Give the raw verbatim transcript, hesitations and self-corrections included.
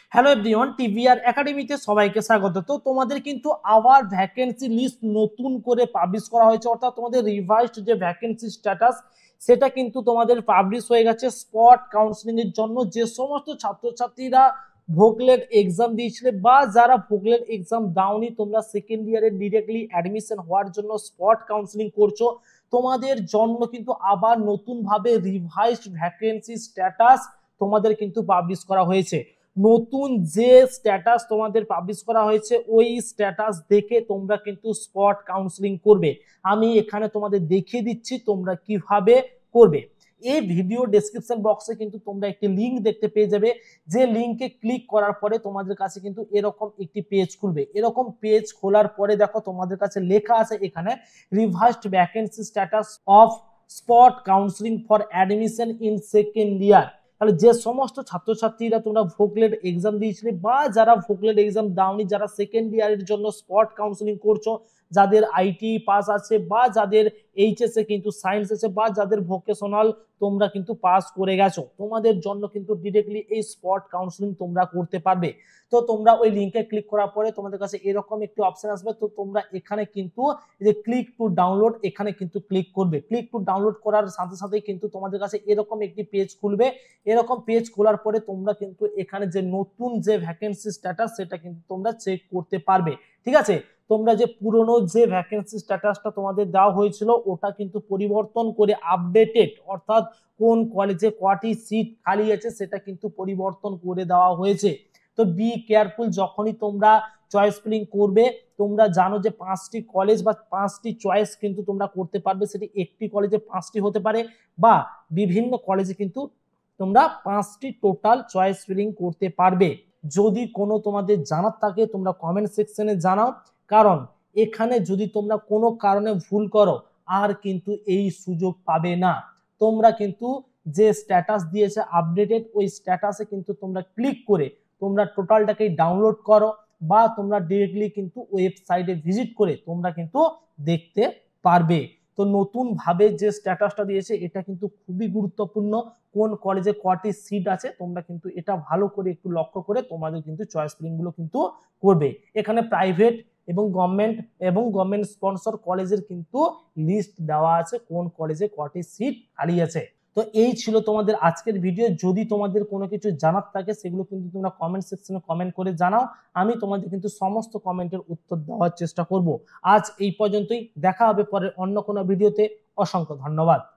Hello everyone, TBR একাডেমিতে সবাইকে স্বাগত। তো তোমাদের কিন্তু আবার ভ্যাকেন্সি লিস্ট নতুন করে পাবলিশ করা হয়েছে, অর্থাৎ তোমাদের রিভাইজড যে ভ্যাকেন্সি স্ট্যাটাস সেটা কিন্তু তোমাদের পাবলিশ হয়ে গেছে স্পট কাউন্সিলিং এর জন্য। যে সমস্ত ছাত্রছাত্রীরা ভোকলেট এক্সাম দিয়েছিলে বা যারা ভোকলেট এক্সাম দাওনি, তোমরা সেকেন্ড ইয়ারে ডিরেক্টলি অ্যাডমিশন হওয়ার জন্য স্পট কাউন্সিলিং করছো, তোমাদের জন্য কিন্তু আবার নতুন ভাবে রিভাইজড ভ্যাকেন্সি স্ট্যাটাস তোমাদের কিন্তু পাবলিশ করা হয়েছে। নতুন যে স্ট্যাটাস তোমাদের পাবলিশ করা হয়েছে ওই স্ট্যাটাস দেখে তোমরা কিন্তু স্পট কাউন্সিলিং করবে। আমি এখানে তোমাদের দেখিয়ে দিচ্ছি তোমরা কিভাবে করবে। এই ভিডিও ডেসক্রিপশন বক্সে কিন্তু তোমরা একটি লিংক দেখতে পেয়ে যাবে, যে লিংকে ক্লিক করার পরে তোমাদের কাছে কিন্তু এরকম একটি পেজ খুলবে। এরকম পেজ খোলার পরে দেখো তোমাদের কাছে লেখা আছে এখানে revised vacancy status of spot counselling for admission in second year. তাহলে যে সমস্ত ছাত্রছাত্রীরা তোমরা ভোকলেট এক্সাম দিয়েছিলে বা যারা ভোকলেট এক্সাম দাওনি, যারা সেকেন্ড ইয়ারের জন্য স্পট কাউন্সিলিং করছো, যাদের আইটি পাস আছে বা যাদের এইচএস এ কিন্তু সায়েন্স আছে বা যাদের ভোকেশনাল তোমরা কিন্তু পাস করে গেছো, তোমাদের জন্য কিন্তু ডিরেক্টলি এই স্পট কাউন্সিলিং তোমরা করতে পারবে। তো তোমরা ওই লিংকে ক্লিক করার পরে তোমাদের কাছে এরকম একটি অপশন আসবে। তো তোমরা এখানে কিন্তু যে ক্লিক টু ডাউনলোড এখানে কিন্তু ক্লিক করবে। ক্লিক টু ডাউনলোড করার সাথে সাথে কিন্তু তোমাদের কাছে এরকম একটি পেজ খুলবে। এরকম পেজ খোলার পরে তোমরা কিন্তু এখানে যে নতুন যে ভ্যাকেন্সি স্ট্যাটাস সেটা কিন্তু তোমরা চেক করতে পারবে। ঠিক আছে, তোমরা যে পুরনো যে ভ্যাকেন্সি স্ট্যাটাসটা তোমাদের দেওয়া হয়েছিল ওটা কিন্তু পরিবর্তন করে আপডেটেড, অর্থাৎ কোন কলেজে কটি সিট খালি আছে সেটা কিন্তু পরিবর্তন করে দেওয়া হয়েছে। তো বি কেয়ারফুল, যখনই তোমরা চয়েস ফিলিং করবে তোমরা জানো যে পাঁচটি কলেজ বা পাঁচটি চয়েস কিন্তু তোমরা করতে পারবে। সেটি একটি কলেজে পাঁচটি হতে পারে বা বিভিন্ন কলেজে কিন্তু তোমরা পাঁচটি টোটাল চয়েস ফিলিং করতে পারবে। যদি কোনো তোমাদের জানার থাকে তোমরা কমেন্ট সেকশনে জানাও, কারণ এখানে যদি তোমরা কোনো কারণে ভুল করো আর কিন্তু এই সুযোগ পাবে না। তোমরা কিন্তু যে স্ট্যাটাস দিয়েছে আপডেটেড ওই স্ট্যাটাসে কিন্তু তোমরা ক্লিক করে তোমরা টোটালটাকে ডাউনলোড করো বা তোমরা ডিরেক্টলি কিন্তু ওয়েবসাইটে ভিজিট করে তোমরা কিন্তু দেখতে পারবে। তো নতুন ভাবে যে স্ট্যাটাসটা দিয়েছে এটা কিন্তু খুবই গুরুত্বপূর্ণ। কোন কলেজে কটি সিট আছে তোমরা কিন্তু এটা ভালো করে একটু লক্ষ্য করে তোমাদের কিন্তু চয়েস ফিলিং গুলো কিন্তু করবে। এখানে প্রাইভেট এবং গভর্নমেন্ট এবং গভর্নমেন্ট স্পন্সর কলেজের কিন্তু লিস্ট দেওয়া আছে কোন কলেজে কটি সিট খালি আছে। তো এই ছিল তোমাদের আজকের ভিডিও। যদি তোমাদের কোনো কিছু জানার থাকে সেগুলো কিন্তু তোমরা কমেন্ট সেকশনে কমেন্ট করে জানাও, আমি তোমাদের কিন্তু সমস্ত কমেন্টের উত্তর দেওয়ার চেষ্টা করব। আজ এই পর্যন্তই, দেখা হবে পরে অন্য কোনো ভিডিওতে। অসংখ্য ধন্যবাদ।